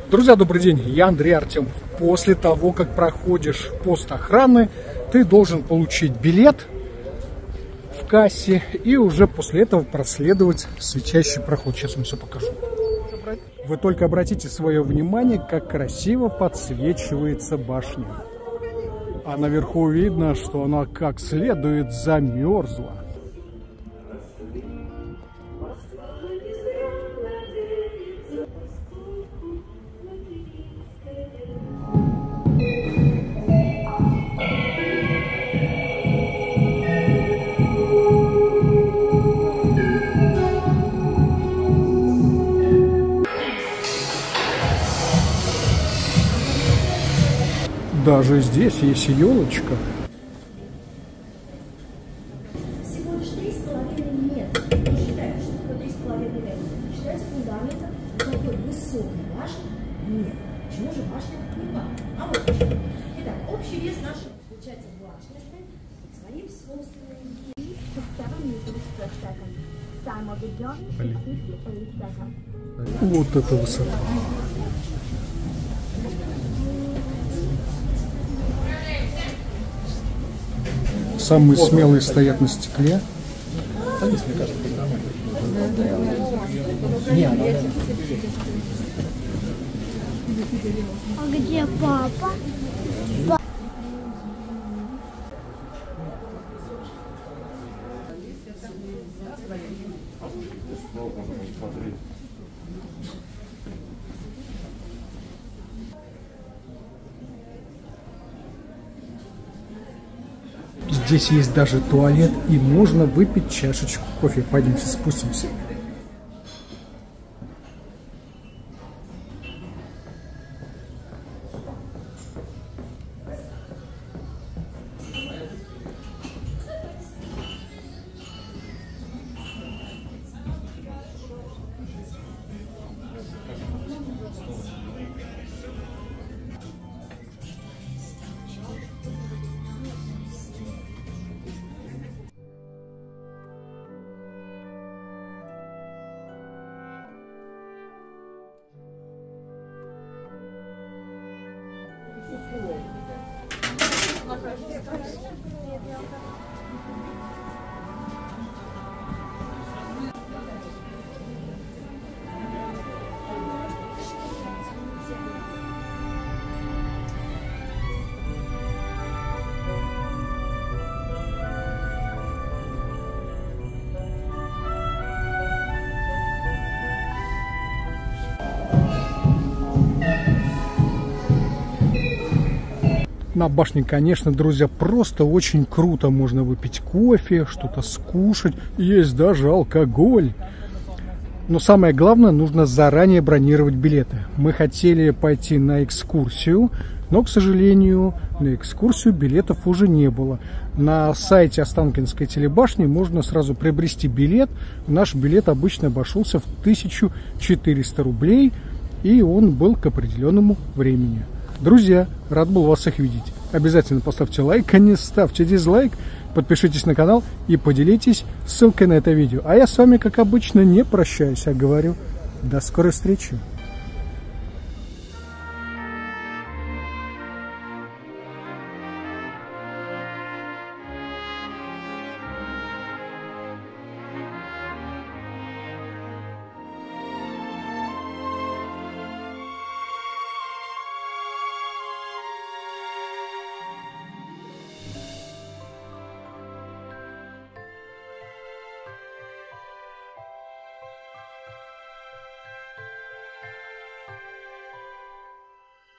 Друзья, добрый день, я Андрей Артемов. После того, как проходишь пост охраны, ты должен получить билет в кассе и уже после этого проследовать светящий проход. Сейчас вам все покажу. Вы только обратите свое внимание, как красиво подсвечивается башня. А наверху видно, что она как следует замерзла. Даже здесь есть елочка. Всего лишь 3,5 метра. Не считается, что такое 3,5 метра. Считается фундаментом такой высокой башни. Нет. Почему же башня не башня? А вот почему. Итак, общий вес нашей, получается, башни стоит под своим собственным весом. Вот это высота. Самые смелые стоят на стекле. А где папа? Здесь есть даже туалет, и можно выпить чашечку кофе. Пойдемте спустимся. На башне, конечно, друзья, просто очень круто. Можно выпить кофе, что-то скушать. Есть даже алкоголь. Но самое главное, нужно заранее бронировать билеты. Мы хотели пойти на экскурсию, но, к сожалению, на экскурсию билетов уже не было. На сайте Останкинской телебашни можно сразу приобрести билет. Наш билет обычно обошелся в 1400 рублей, и он был к определенному времени. Друзья, рад был вас всех видеть. Обязательно поставьте лайк, а не ставьте дизлайк. Подпишитесь на канал и поделитесь ссылкой на это видео. А я с вами, как обычно, не прощаюсь, а говорю до скорой встречи.